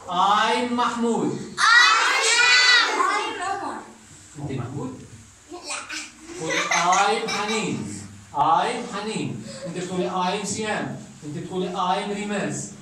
I'm محمود. I'm عمر. انت محمود؟ لا. قولي I'm حنين. I'm حنين. انت بتقولي I'm سيام. انت بتقولي I'm ريماس.